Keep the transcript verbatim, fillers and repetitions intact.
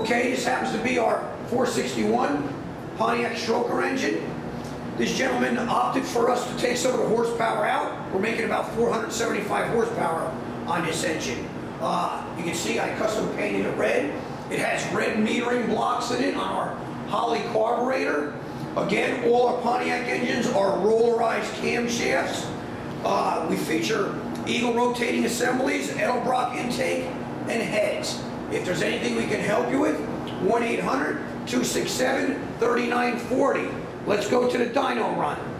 Okay, this happens to be our four sixty-one Pontiac stroker engine. This gentleman opted for us to take some of the horsepower out. We're making about four hundred seventy-five horsepower on this engine. Uh, you can see I custom painted it red. It has red metering blocks in it on our Holley carburetor. Again, all our Pontiac engines are rollerized camshafts. Uh, we feature Eagle rotating assemblies, Edelbrock intake, and heads. If there's anything we can help you with, one eight hundred, two six seven, three nine four zero. Let's go to the dyno run.